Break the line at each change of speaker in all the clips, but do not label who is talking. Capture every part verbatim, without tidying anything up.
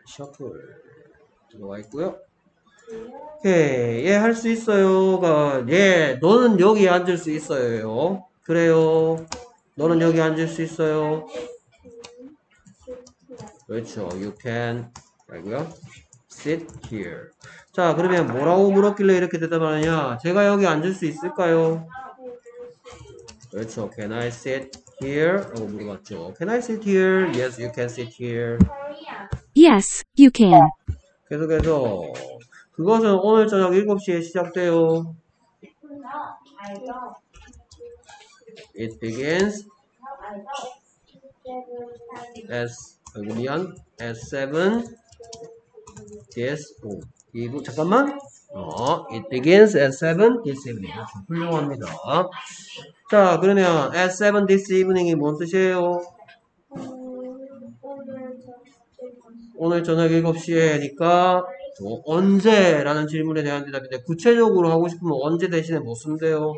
셔플 들어와 있고요. 오케이. 얘 할 수 있어요가 얘 너는 여기 앉을 수 있어요. 그래요. 너는 여기 앉을 수 있어요. 그렇죠. You can 알고요. Sit here. 자, 그러면 뭐라고 물었길래 이렇게 대답하느냐? 제가 여기 앉을 수 있을까요? 그렇죠. Can I sit here? 라고 물어봤죠. Can I sit here? Yes, you can sit here.
Yes, you can.
계속해서 그것은 오늘 저녁 일곱 시에 시작돼요. It begins as 미안 at seven this oh, 이분 잠깐만 어 it begins at seven this evening 훌륭합니다. 자 그러면 at seven this evening이 뭔 뜻이에요? 오늘 저녁 일곱 시에니까 뭐, 언제라는 질문에 대한 대답인데 구체적으로 하고 싶으면 언제 대신에 뭐 쓰면 돼요?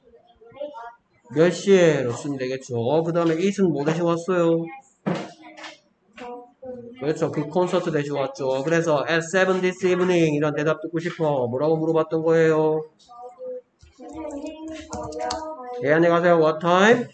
몇 시에로 쓰면 되겠죠. 그 다음에 it은 뭐 대신 왔어요? 그렇죠. 그 콘서트 대신 왔죠. 그래서 at seven this evening 이런 대답 듣고 싶어. 뭐라고 물어봤던 거예요? 예, 안녕하세요. What time?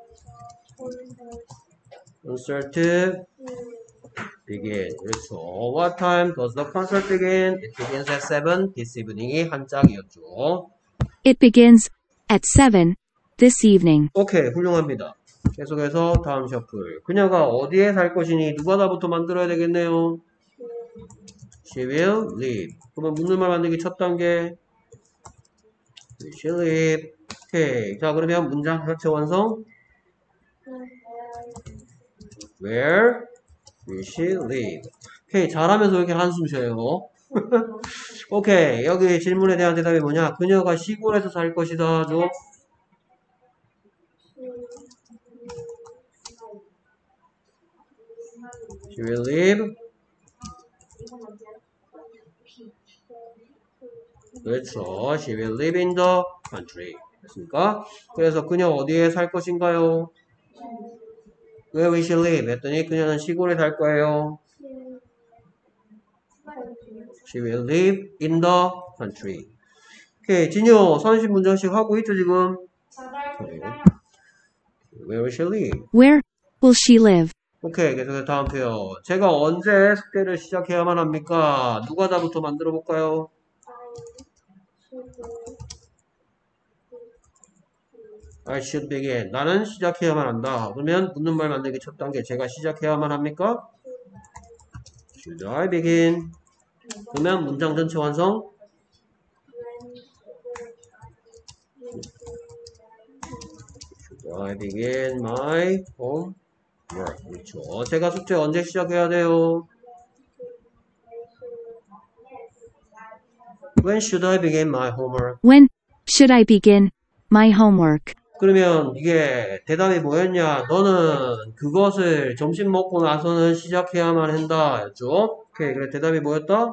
Concert begin. 그렇죠. What time does the concert begin? It begins at seven this evening이 한 짝이었죠.
It begins at seven this evening.
오케이, 훌륭합니다. 계속해서 다음 셔플. 그녀가 어디에 살 것이니 누가 다부터 만들어야 되겠네요. She will live. 그러면 묻는 말 만들기 첫 단계. Will she live? 오케이. 자, 그러면 문장 전체 완성. Where will she live? 오케이. 잘하면서 이렇게 한숨 쉬어요. 오케이. 여기 질문에 대한 대답이 뭐냐? 그녀가 시골에서 살 것이다. 죠? She will live. 그렇죠. She will live in the country. 됐습니까? 그래서 그녀 어디에 살 것인가요? Where will she live? 했더니 그녀는 시골에 살 거예요. She will live in the country. 오케이. 진효, 삼십 문장씩 하고 있죠, 지금? 그래요. Where will she live?
Where will she live?
오케이. 계속해서 다음 표현. 제가 언제 숙제를 시작해야만 합니까? 누가 다부터 만들어 볼까요? I should begin. 나는 시작해야만 한다. 그러면 묻는 말 만들기 첫 단계. 제가 시작해야만 합니까? Should I begin? 그러면 문장 전체 완성. Should I begin my homework? 그렇죠. 제가 숙제 언제 시작해야 돼요? When should I begin my homework?
When should I begin my homework?
그러면 이게 대답이 뭐였냐? 너는 그것을 점심 먹고 나서는 시작해야만 한다. 였죠? 오케이. 그래 대답이 뭐였다?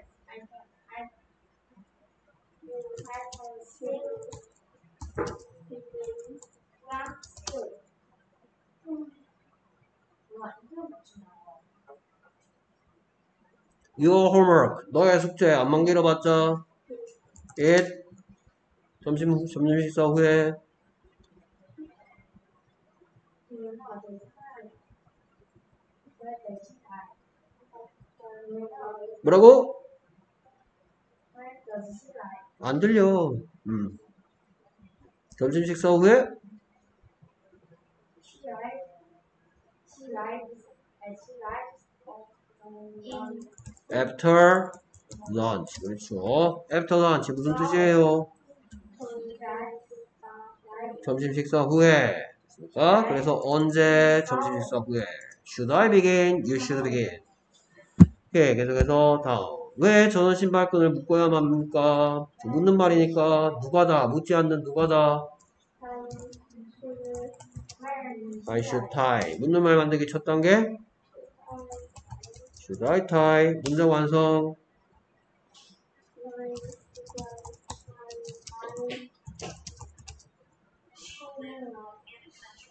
Your homework. 너의 숙제 안만 길어봤자 it 점심 점심 식사 후에 뭐라고? 안 들려. 음. 점심 식사 후에 after lunch. 그렇죠. after lunch 무슨 뜻이에요? 점심 식사 후에. 그러니까 그래서 언제 점심 식사 후에. Should I begin? You should begin. 오케이. 계속해서 다음. 왜 저는 신발끈을 묶어야만 합니까? 묻는 말이니까 누가다. 묻지 않는 누가다. I should tie. 묻는 말 만들기 첫 단계. Should I tie? 문장 완성.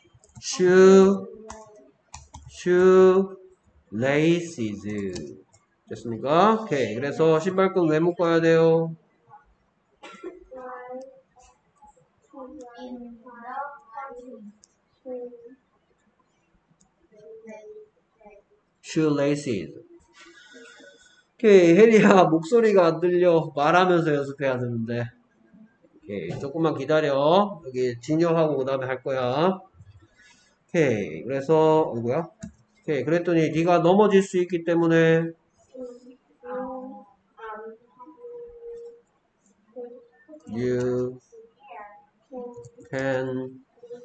shoe, shoe, laces. 됐습니까? 오케이. 그래서 신발끈 왜 묶어야 돼요? shoelaces. 오케이. 혜리야, 목소리가 안 들려. 말하면서 연습해야 되는데. 오케이. 조금만 기다려. 여기 진열하고 그 다음에 할 거야. 오케이. 그래서, 누구야? 오케이. 그랬더니 네가 넘어질 수 있기 때문에 you can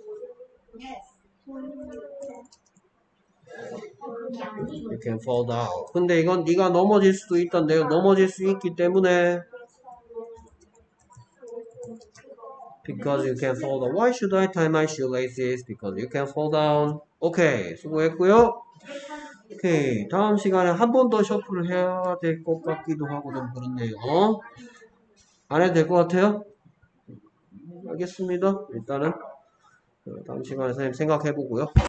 you can fall down. 근데 이건 네가 넘어질 수도 있던데요. 넘어질 수 있기 때문에 because you can fall down. Why should I tie my shoelaces? Because you can fall down. 오케이. 수고했고요. 오케이. 다음 시간에 한 번 더 셔플을 해야 될 것 같기도 하고 좀 그렇네요. 안 해도 될 것 같아요? 알겠습니다. 일단은 다음 시간에 선생님 생각해보고요.